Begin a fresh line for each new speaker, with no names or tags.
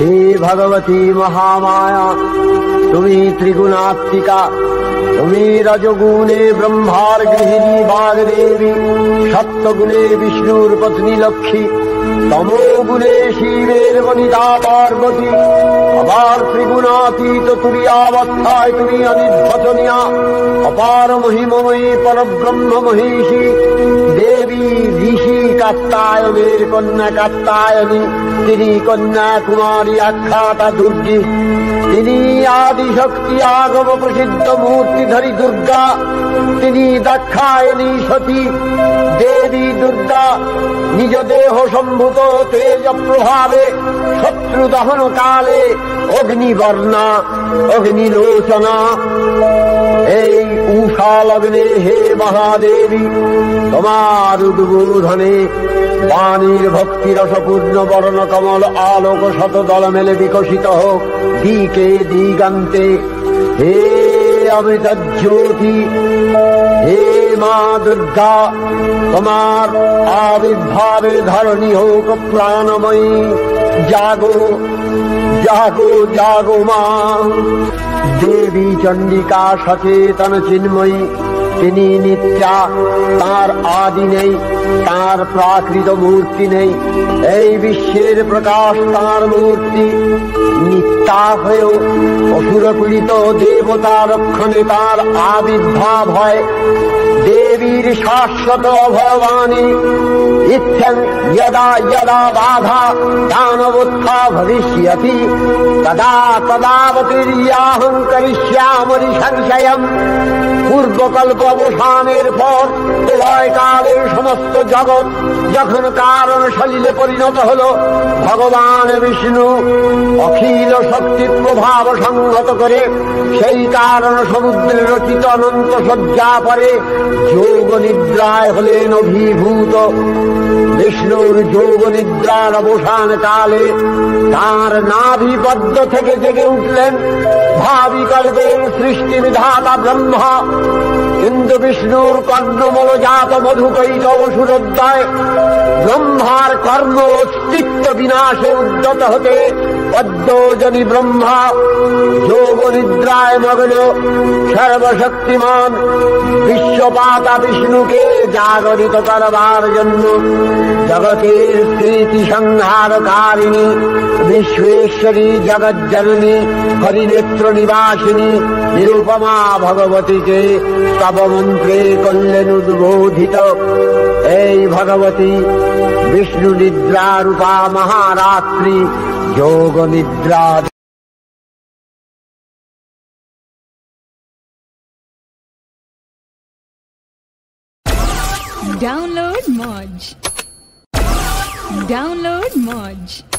हे भगवती महामाया তুমি ত্রিগুণাত্মিকা, তুমি রজগুণে ব্রহ্মার গৃহিণী বাগদেবী, সত্যগুণে বিষ্ণুর পত্নী লক্ষ্মী, তমোগুণে শিবের বনিতা পার্বতী, আবার ত্রিগুণাতীত তুরীয়াবস্থায় তুমি অনির্বচনীয়া অপার মহিমময়ী পরব্রহ্ম মহিষী দেবী ঋষি কাত্যায়নের কন্যা কাত্যায়নী। তিনি কন্যা কুমারী আখ্যাতা দুর্গী, তিনি আদিশক্তি আগম প্রসিদ্ধ মূর্তিধারী দুর্গা, তিনি দাক্ষায়ণী সতী দেবী দুর্গা। নিজ দেহ সম্ভূত তেজ প্রভাবে শত্রু দহন কালে অগ্নিবর্ণা অগ্নিলোচনা। এই উষা লগ্নে হে মহাদেবী, তোমার উদ্বোধনে বাণীর ভক্তি রসপূর্ণ বর্ণ কমল আলোক শতদল মেলে বিকশিত হোক দিকে দিগান্তে। হে অমৃত জ্যোতি, হে মা দুর্গা, তোমার আবির্ভাবে ধরণী হোক প্রাণময়ী। জাগো জাগো জাগো মা। দেবী চণ্ডিকা সচেতন চিন্ময়ী, তিনি নিত্যা, তার আদি নেই, তার প্রাকৃত মূর্তি নেই। এই বিশ্বের প্রকাশ তার মূর্তি। নিত্যা হয়েও অসুর পীড়িত দেবতা রক্ষণে তার আবির্ভাব হয়। দেবীর শাশ্বত অভয়বাণী ইচ্ছং যদা যদা বাধা দানবোত্থা ভবিষ্যতি তদা তদাবতীর্যাহং করিষ্যামি সংশয়ম। পূর্বকল্প অবসানের পর প্রলয়কালে সমস্ত জগৎ যখন কারণ সলিলে পরিণত হল, ভগবান বিষ্ণু অখিল শক্তি প্রভাব সংহত করে সেই কারণ সমুদ্রে রচিত অনন্ত শয্যা পরে যোগ নিদ্রায় হলেন অভিভূত। বিষ্ণুর যোগ নিদ্রার অবসান কালে তাঁর নাভিপদ্ম থেকে জেগে উঠলেন ভাবি কল্পের সৃষ্টি বিধাতা ব্রহ্মা। কিন্তু বিষ্ণুর কর্ণমূলজাত মধুকৈত অসুরোদ্দয় ব্রহ্মার কর্ম অস্তিত্ব বিনাশে উদ্যত হতে পদ্মজনী ব্রহ্মা যোগ নিদ্রায় মগ্ন সর্বশক্তিমান বিশ্বপাতা বিষ্ণুকে জাগরিত করবার জন্য জগতের স্মৃতি সংহারকারিণী বিশ্বেশ্বরী জগজ্জননী হরিনেত্র নিবাসিনী নিরুপমা ভগবতীকে স্তব মন্ত্রে করলেন উদ্বোধিত। এই ভগবতী বিষ্ণু নিদ্রা রূপা মহারাত্রি যোগ নিদ্রা।
Download Moj.